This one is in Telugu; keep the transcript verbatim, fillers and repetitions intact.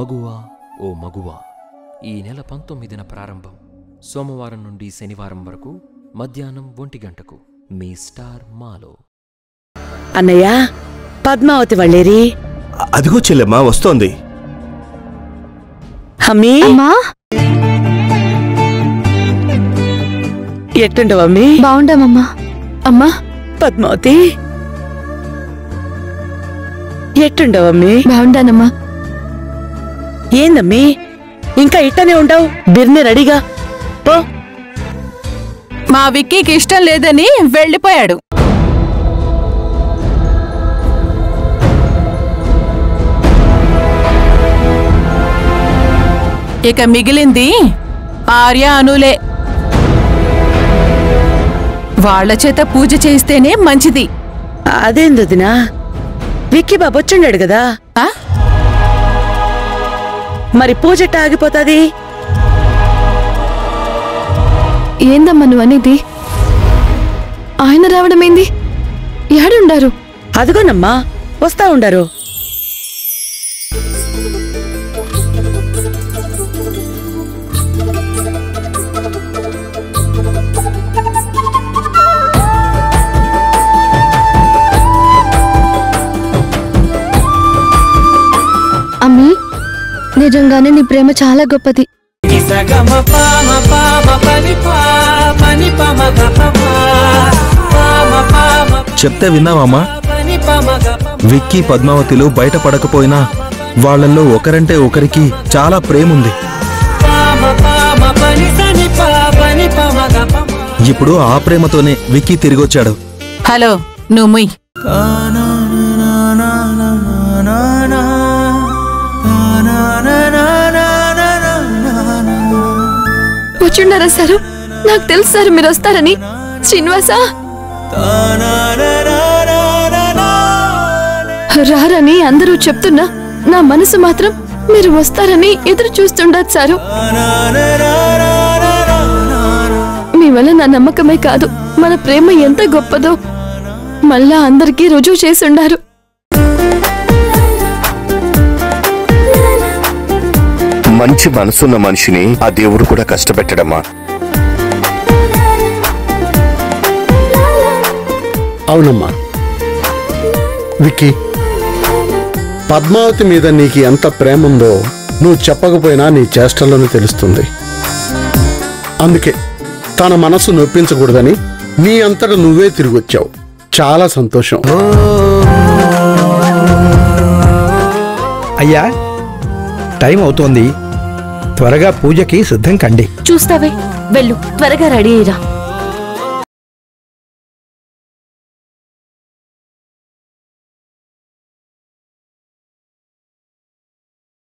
మగువా ఓ మగువా ఈ నెల పంతొమ్మిదిన ప్రారంభం. సోమవారం నుండి శనివారం వరకు మధ్యాహ్నం ఒంటి గంటకు మీ స్టార్ మాలో. అన్నయ్య, పద్మావతి వాళ్ళేరి? అదిగో చెల్లెమ్మా వస్తోంది. అమ్మీ, ఎట్టుండవమ్మీ? బాగుండామమ్మా. అమ్మా పద్మావతి ఎట్టుండవమ్మీ? బాగుండానమ్మా. ఏందమ్మీ ఇంకా ఇట్టనే ఉండవు? బిర్ని రెడీగా పో. మా విక్కీకి ఇష్టం లేదని వెళ్ళిపోయాడు. ఇక మిగిలింది ఆర్య అనులే. వాళ్ల చేత పూజ చేస్తేనే మంచిది. అదేందొదినా, విక్కీ బాబు వచ్చుండాడు కదా, మరి పూజట్ట ఆగిపోతాది? ఏందమ్మా నువ్వు అనేది? ఆయన రావడమేంది? యాడుండారు? అదిగోనమ్మా వస్తా ఉండారు. అమ్మీ, నిజంగానే నీ ప్రేమ చాలా గొప్పది. చెప్తే విన్నావమ్మా? విక్కీ పద్మావతిలు బయటపడకపోయినా వాళ్లలో ఒకరంటే ఒకరికి చాలా ప్రేముంది. ఇప్పుడు ఆ ప్రేమతోనే విక్కీ తిరిగొచ్చాడు. హలో, నువ్వు ముయ్. వచ్చుండారా సారు? నాకు తెలుసు సారు మీరు వస్తారని. శ్రీనివాసా రారని అందరూ చెప్తున్నా నా మనసు మాత్రం మీరు వస్తారని ఎదురు చూస్తుండదు సారు. మీ వల్ల నా నమ్మకమే కాదు, మన ప్రేమ ఎంత గొప్పదో మళ్ళా అందరికీ రుజువు చేసుండారు. మంచి మనసున్న మనిషిని ఆ దేవుడు కూడా కష్టపెట్టడమ్మా. అవునమ్మా. విక్కీ, పద్మావతి మీద నీకు ఎంత ప్రేమ ఉందో నువ్వు చెప్పకపోయినా నీ చేష్టల్లోనే తెలుస్తుంది. అందుకే తన మనసు నొప్పించకూడదని నీ అంతట నువ్వే తిరిగొచ్చావు. చాలా సంతోషం. అయ్యా, టైం అవుతోంది, త్వరగా పూజకి సిద్ధం కండి. చూస్తావే, వెళ్ళు, త్వరగా రెడీ అయ్యిరా.